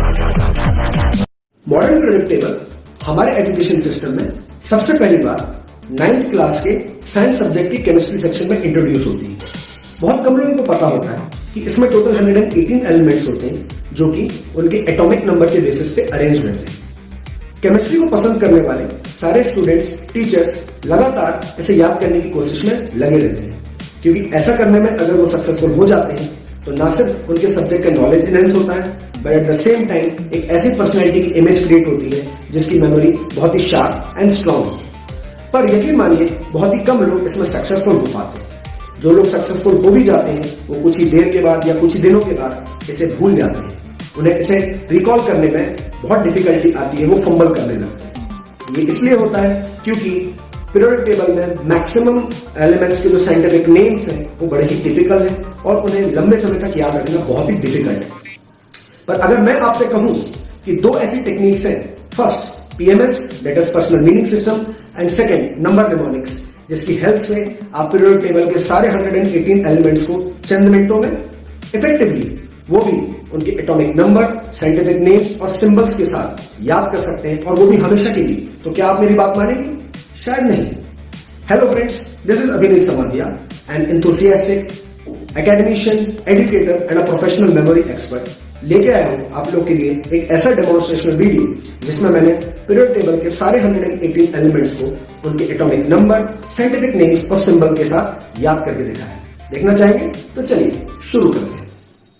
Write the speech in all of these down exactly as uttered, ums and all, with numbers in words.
Modern periodic table हमारे education system में सबसे पहली बार नाइन्थ क्लास के साइंस सब्जेक्ट की केमिस्ट्री सेक्शन में इंट्रोड्यूस होती है। बहुत कम लोगों को पता होता है कि इसमें टोटल एक सौ अठारह एलिमेंट्स होते हैं जो कि उनके एटॉमिक नंबर के बेसिस पे अरेंज रहते हैं। केमिस्ट्री को पसंद करने वाले सारे स्टूडेंट्स, टीचर्स लगातार इसे याद करने की कोशिश में लगे रहते हैं, क्योंकि ऐसा करने में अगर वो सक्सेसफुल हो जाते हैं तो ना सिर्फ उनके सब्जेक्ट का नॉलेज इनहेंस होता है, but at the same time एक ऐसी पर्सनैलिटी की इमेज क्रिएट होती है जिसकी मेमोरी बहुत ही शार्प एंड स्ट्रॉन्ग। पर यकीन मानिए बहुत ही कम लोग इसमें सक्सेसफुल हो पाते हैं। जो लोग सक्सेसफुल हो भी जाते हैं वो कुछ ही देर के बाद या कुछ ही दिनों के बाद इसे भूल जाते हैं। उन्हें इसे रिकॉल करने में बहुत डिफिकल्टी आती है, वो फंबल करने लगते हैं। ये इसलिए होता है क्योंकि पीरियोडिक टेबल में मैक्सिमम एलिमेंट्स के जो साइंटिफिक नेम्स हैं वो बड़े ही टिपिकल हैं और उन्हें लंबे समय तक याद रखना बहुत ही डिफिकल्ट है। पर अगर मैं आपसे कहूं कि दो ऐसी टेक्निक्स हैं, first PMS that is personal meaning system and second number mnemonics, जिसकी हेल्प से आप पीरियोडिक टेबल के सारे एक सौ अठारह एलिमेंट्स को चंद मिनटों में इफेक्टिवली, वो भी उनके एटॉमिक नंबर, साइंटिफिक नेम्स और सिंबल्स के साथ याद कर सकते हैं, और वो भी हमेशा के लिए। तो क्या आप मेरी बात मानेंगे? शायद नहीं। Hello friends, this is Abhinay Samadhiya, an enthusiastic academician, educator and a professional memory expert। लेके आया हूं आप लोग के लिए एक ऐसा डेमोन्स्ट्रेशनल वीडियो जिसमें मैंने पीरियोडिक टेबल के सारे एक सौ अठारह एलिमेंट्स को उनके एटॉमिक नंबर, साइंटिफिक नेम्स और सिंबल के साथ याद करके दिखाया है। देखना चाहेंगे तो चलिए शुरू करते हैं।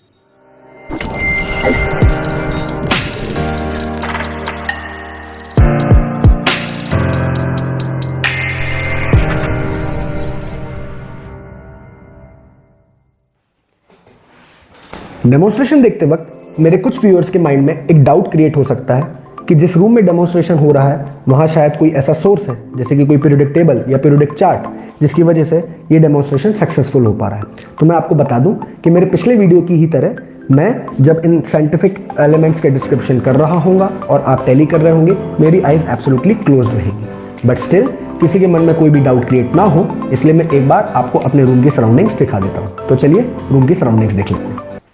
डेमोन्स्ट्रेशन देखते वक्त मेरे कुछ व्यूअर्स के माइंड में एक डाउट क्रिएट हो सकता है कि जिस रूम में डेमोन्स्ट्रेशन हो रहा है वहाँ शायद कोई ऐसा सोर्स है, जैसे कि कोई पीरियोडिक टेबल या पीरियोडिक चार्ट, जिसकी वजह से ये डेमोन्स्ट्रेशन सक्सेसफुल हो पा रहा है। तो मैं आपको बता दूं कि मेरे पिछले वीडियो की ही तरह मैं जब इन साइंटिफिक एलिमेंट्स के डिस्क्रिप्शन कर रहा होऊंगा और आप टैली कर रहे होंगे, मेरी आइज एब्सोल्युटली क्लोज्ड रहेगी। बट स्टिल किसी के मन में कोई भी डाउट क्रिएट ना हो, इसलिए मैं एक बार आपको अपने रूम की सराउंडिंग्स दिखा देता हूँ। तो चलिए रूम की सराउंडिंग्स देख लेते हैं।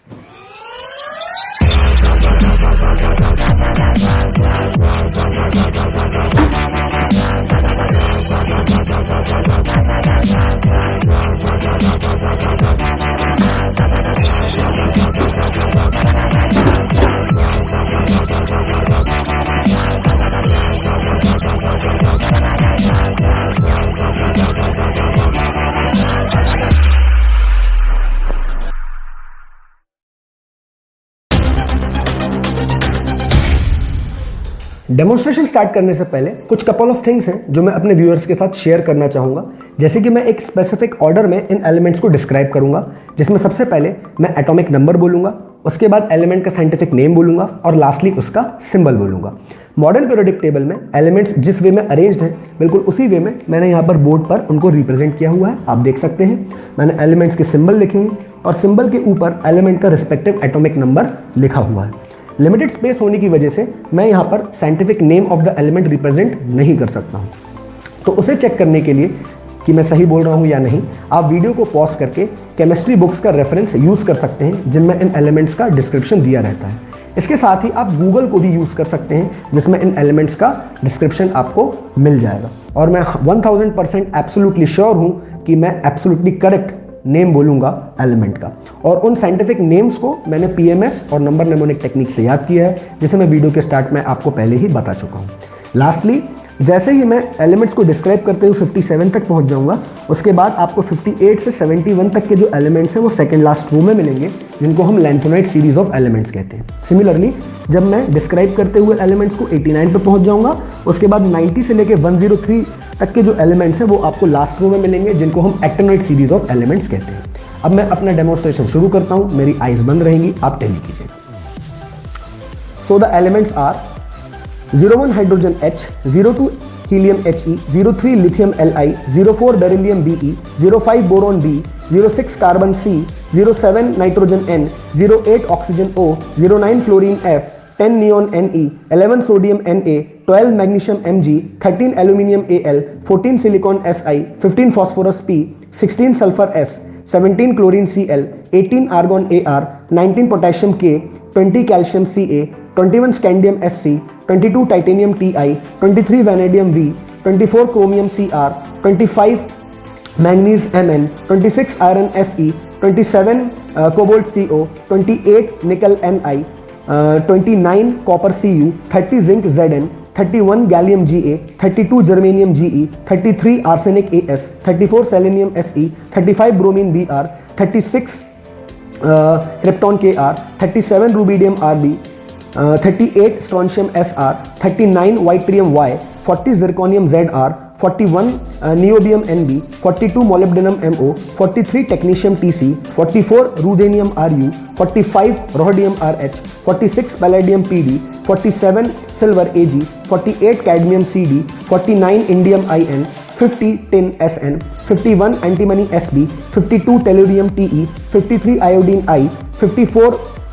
डेमोन्स्ट्रेशन स्टार्ट करने से पहले कुछ कपल ऑफ थिंग्स हैं जो मैं अपने व्यूअर्स के साथ शेयर करना चाहूँगा। जैसे कि मैं एक स्पेसिफिक ऑर्डर में इन एलिमेंट्स को डिस्क्राइब करूँगा, जिसमें सबसे पहले मैं एटॉमिक नंबर बोलूँगा, उसके बाद एलिमेंट का साइंटिफिक नेम बोलूँगा और लास्टली उसका सिंबल बोलूँगा। मॉडर्न पीरियोडिक टेबल में एलिमेंट्स जिस वे में अरेंज्ड हैं, बिल्कुल उसी वे में मैंने यहाँ पर बोर्ड पर उनको रिप्रेजेंट किया हुआ है। आप देख सकते हैं मैंने एलिमेंट्स के सिंबल लिखे हैं और सिंबल के ऊपर एलिमेंट का रिस्पेक्टिव एटॉमिक नंबर लिखा हुआ है। लिमिटेड स्पेस होने की वजह से मैं यहाँ पर scientific name of the element represent नहीं कर सकता हूँ। तो उसे चेक करने के लिए कि मैं सही बोल रहा हूँ या नहीं, आप वीडियो को पॉज करके केमिस्ट्री बुक्स का रेफरेंस यूज़ कर सकते हैं जिनमें इन एलिमेंट्स का डिस्क्रिप्शन दिया रहता है। इसके साथ ही आप गूगल को भी यूज़ कर सकते हैं जिसमें इन एलिमेंट्स का डिस्क्रिप्शन आपको मिल जाएगा। और मैं one thousand percent absolutely sure हूँ कि मैं एब्सोल्युटली करेक्ट नेम बोलूँगा एलिमेंट का। और उन साइंटिफिक नेम्स को मैंने पीएमएस और नंबर निमोनिक टेक्निक से याद किया है, जिसे मैं वीडियो के स्टार्ट में आपको पहले ही बता चुका हूँ। लास्टली जैसे ही मैं एलिमेंट्स को डिस्क्राइब करते हुए सत्तावन तक पहुँच जाऊँगा, उसके बाद आपको अट्ठावन से इकहत्तर तक के जो एलिमेंट्स हैं वो सेकेंड लास्ट रो में मिलेंगे, जिनको हम लैंथोनाइड सीरीज ऑफ एलिमेंट्स कहते हैं। सिमिलरली जब मैं डिस्क्राइब करते हुए एलिमेंट्स को नवासी पे पहुँच जाऊँगा, उसके बाद नब्बे से लेकर एक सौ तीन तक के जो एलिमेंट्स हैं वो आपको लास्ट रो में मिलेंगे, जिनको हम एक्टिनोइड सीरीज ऑफ एलिमेंट्स कहते हैं। अब मैं अपना डेमोन्स्ट्रेशन शुरू करता हूँ, मेरी आइज बंद रहेंगी, आप टैली कीजिएगा। So the elements are zero one hydrogen H, zero two helium He, zero three lithium Li, zero four beryllium Be, zero five boron B, zero six carbon C, zero seven nitrogen N, zero eight oxygen O, zero nine fluorine F, ten neon Ne, eleven sodium Na, twelve magnesium Mg, thirteen aluminium Al, fourteen silicon Si, fifteen phosphorus P, sixteen sulfur S, seventeen chlorine Cl, eighteen argon Ar, nineteen potassium K, twenty calcium Ca, twenty-one scandium S C, twenty-two titanium Ti, twenty-three vanadium V, twenty-four chromium C R, twenty-five manganese Mn, twenty-six iron Fe, twenty-seven uh, cobalt Co, twenty-eight nickel Ni, uh, twenty-nine copper Cu, thirty zinc Zn, thirty-one gallium Ga, thirty-two germanium Ge, thirty-three arsenic As, thirty-four selenium Se, thirty-five bromine Br, thirty-six uh, krypton Kr, thirty-seven rubidium Rb, uh, thirty-eight strontium Sr, thirty-nine yttrium Y, forty zirconium Zr, forty-one uh, niobium Nb, forty-two molybdenum Mo, forty-three technetium Tc, forty-four ruthenium Ru, forty-five rhodium Rh, forty-six palladium Pd, forty-seven silver Ag, forty-eight cadmium Cd, forty-nine indium In, fifty tin Sn, fifty-one antimony Sb, fifty-two tellurium Te, fifty-three iodine I, fifty-four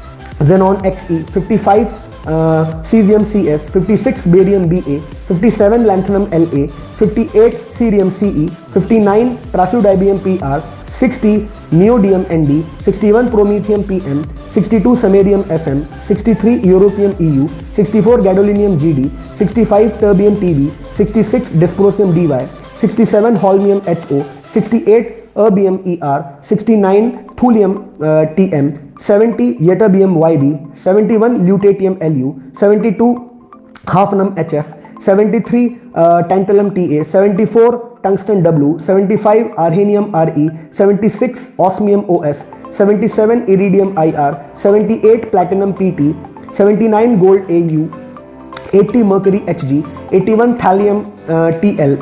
xenon Xe, fifty-five uh, cesium Cs, fifty-six barium Ba, fifty-seven lanthanum La, fifty-eight cerium Ce, fifty-nine praseodymium Pr, sixty neodymium Nd, sixty-one promethium Pm, sixty-two samarium Sm, sixty-three europium Eu, sixty-four gadolinium Gd, sixty-five terbium Tb, sixty-six dysprosium Dy, sixty-seven holmium Ho, sixty-eight erbium Er, sixty-nine thulium uh, Tm, seventy ytterbium Yb, seventy-one lutetium Lu, seventy-two hafnium Hf, seventy-three uh, tantalum Ta, seventy-four tungsten W, seventy-five arhenium Re, seventy-six osmium Os, seventy-seven iridium Ir, seventy-eight platinum Pt, seventy-nine gold Au, eighty mercury Hg, eighty-one thallium uh, Tl,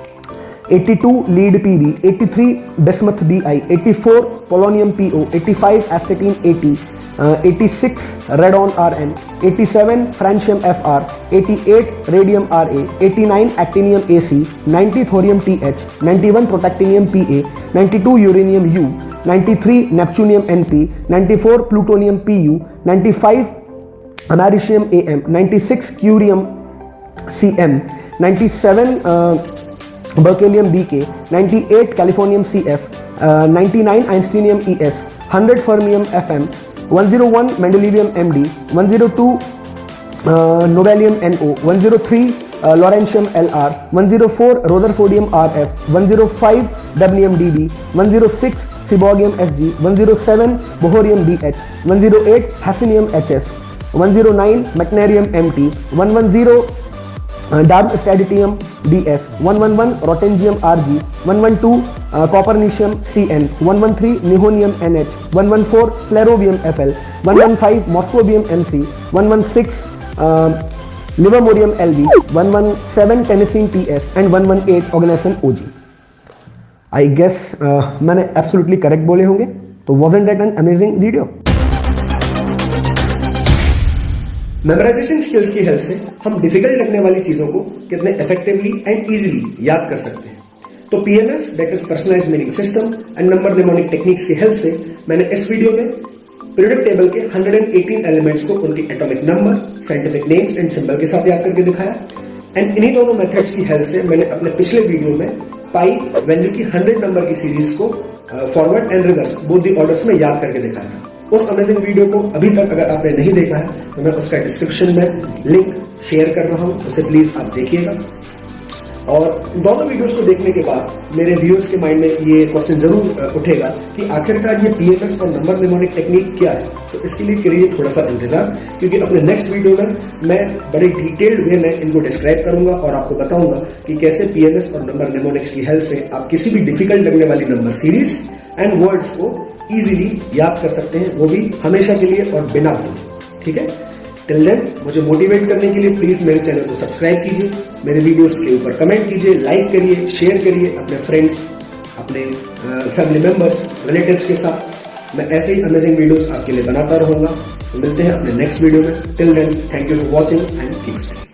eighty-two lead Pb, eighty-three bismuth Bi, eighty-four polonium Po, eighty-five astatine eighty, uh, eighty-six radon Rn, eighty-seven francium Fr, eighty-eight radium Ra, eighty-nine actinium Ac, ninety thorium Th, ninety-one protactinium Pa, ninety-two uranium U, ninety-three neptunium Np, ninety-four plutonium Pu, ninety-five americium Am, ninety-six curium Cm, ninety-seven uh, berkelium Bk, ninety-eight californium Cf, uh, ninety-nine einsteinium Es, one hundred fermium Fm, one oh one mendelevium Md, one oh two uh, nobelium No, one oh three uh, lawrencium Lr, one oh four rutherfordium Rf, one oh five dubnium Db, one oh six seaborgium Sg, one oh seven bohrium Bh, one oh eight hafnium Hs, one oh nine meitnerium Mt, one hundred Uh, darmstadtium Ds, one eleven rotengium Rg, one twelve uh, copernicium Cn, one thirteen nihonium Nh, one fourteen flerovium Fl, one fifteen moscovium Mc, one sixteen uh, livermorium Lv, one seventeen tennessine Ts and one eighteen oganesson Og. I guess uh, मैंने absolutely correct बोले होंगे. तो wasn't that an amazing video? Memorization skills की help से हम difficult लगने वाली चीजों को कितने इफेक्टिवली एंड इजीली याद कर सकते हैं. तो PMS that is personalized meaning system and number mnemonic techniques की हेल्प से मैंने इस वीडियो में पीरियोडिक टेबल के one hundred eighteen एलिमेंट्स को उनके atomic number, scientific names and symbol के साथ याद करके दिखाया. एंड इन्हीं दोनों मेथड्स की हेल्प से मैंने अपने पिछले वीडियो में पाई वैल्यू की हंड्रेड नंबर की सीरीज को forward and reverse both the orders में याद करके दिखाया था. उस अमेजिंग वीडियो को अभी तक अगर आपने नहीं देखा है तो मैं उसका डिस्क्रिप्शन में लिंक शेयर कर रहा हूं, उसे प्लीज आप देखिएगा. और दोनों वीडियोस को देखने के बाद मेरे व्यूअर्स के माइंड में ये क्वेश्चन जरूर उठेगा कि आखिरकार ये पीएमएस और नंबर निमोनिक टेक्निक क्या है. तो इसके लिए करिए थोड़ा सा इंतजार, क्योंकि अपने नेक्स्ट वीडियो में मैं बड़े डिटेल्ड वे में इनको डिस्क्राइब करूंगा और आपको बताऊंगा कि कैसे पीएमएस और नंबर निमोनिक्स की हेल्प से आप किसी भी डिफिकल्ट लगने वाली नंबर सीरीज एंड वर्ड्स को इजीली याद कर सकते हैं, वो भी हमेशा के लिए और बिना भूले. ठीक है, टिल देन मुझे मोटिवेट करने के लिए प्लीज मेरे चैनल को सब्सक्राइब कीजिए, मेरे वीडियोस के ऊपर कमेंट कीजिए, लाइक करिए, शेयर करिए अपने फ्रेंड्स, अपने फैमिली मेंबर्स, रिलेटिव्स के साथ. मैं ऐसे ही अमेजिंग वीडियोस आपके लिए बनाता रहूंगा. तो मिलते हैं अपने नेक्स्ट वीडियो में. Till then thank you for watching and keep staying.